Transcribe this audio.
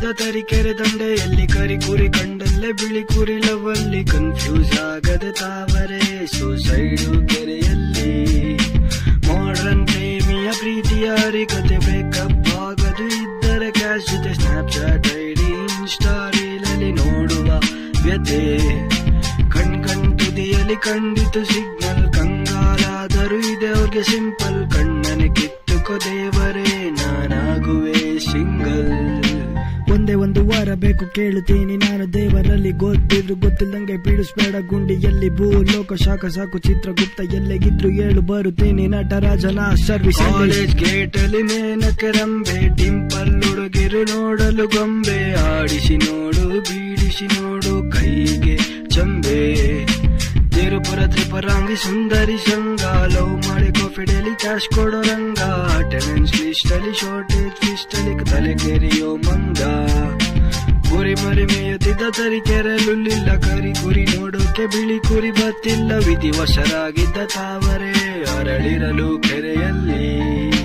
ಮೇಯುತ್ತಿದ್ದ ತರೀಕೆರೆ ದಂಡೆಯಲ್ಲಿ ಕರಿ ಕುರಿ ಕಂಡಲ್ಲೇ ಬಿಳಿ ಕುರಿ ಲವಲ್ಲಿ ಕನ್ಫ್ಯೂಸ್ ಆಗದೆ ತಾವರೆ ಸೂಸೈಡು ಕೆರೆಯಲ್ಲಿ ಮಾಡರ್ನ್ ಪ್ರೇಮಿಯ ಪ್ರೀತಿಯ ಹರಿಕತೆ ಬ್ರೇಕಪ್ ಆಗದು ಇದ್ದರೆ ಕ್ಯಾಶ್ ಜೊತೆ ಸ್ನ್ಯಾಪ್ಚಾಟ್ ಐಡಿ ಇನ್ಸ್ಟಾ ರೀಲಲ್ಲಿ ನೋಡುವ ವ್ಯತೆ ಕಣ್ ತುದಿಯಲ್ಲಿ ಕಂಡಿತು ಸಿಗ್ನಲ್ ಕಂಗಾಲಾದರೂ ಇದೆ ಅವ್ರಿಗೆ ಸಿಂಪಲ್ ಕಣ್ಣನೆ ಕಿತ್ತುಕೋ ದೇವರೇ ನಾನಾಗುವೆ ಸಿಂಗಲ್ ಒಂದೇ ಒಂದು ವಾರ ಬೇಕು ಕೇಳುತ್ತೀನಿ ನಾನು ದೇವರಲ್ಲಿ ಗೊತ್ತಿದ್ರು ಗೊತ್ತಿಲ್ಲದಂಗೆ ಪೀಡಿಸ್ಬೇಡ ಗುಂಡಿಯಲ್ಲಿ ಭೂಲೋಕ ಶಾಖ ಸಾಕು ಚಿತ್ರಗುಪ್ತ ಎಲ್ಲೆಗಿದ್ರು ಹೇಳು ಬರುತ್ತೀನಿ ನಟರಾಜನ ಸರ್ವಿಸ್ ಕಾಲೇಜ್ ಗೇಟ್ ಅಲ್ಲಿ ಮೇನಕ್ಕೆ ರಂಬೆ ಟಿಂಪಲ್ ಹುಡುಗಿರು ನೋಡಲು ಗೊಂಬೆ ಆಡಿಸಿ ನೋಡು ಬೀಡಿಸಿ ನೋಡು ಕೈಗೆ ಚಂಬೆ ತಿರುಪುರ ತ್ರಿಪುರಾಂಗಿ ಸುಂದರಿ ಸಂಘ ಲವ್ ಮಾಡಿ ಕಾಫಿಡಲ್ಲಿ ಕ್ಯಾಶ್ ಕೊಡೋ ರಂಗ ಅಟೆಂಡೆನ್ಸ್ ಲಿಸ್ಟ್ ಅಲ್ಲಿ ಶಾರ್ಟೇಜ್ ಲಿಸ್ಟ್ ಅಲ್ಲಿ ತಲೆ ಕೆರೆಯೋ ಮಂಗ ಕುರಿ ಮರಿ ಮೇಯುತ್ತಿದ್ದ ತರೀಕೆರೆಯಲ್ಲಿಲ್ಲ ಕರಿ ಕುರಿ ನೋಡೋಕೆ ಬಿಳಿ ಕುರಿ ಬತ್ತಿಲ್ಲ ವಿಧಿವಶರಾಗಿದ್ದ ತಾವರೆ ಅರಳಿರಲು ಕೆರೆಯಲ್ಲಿ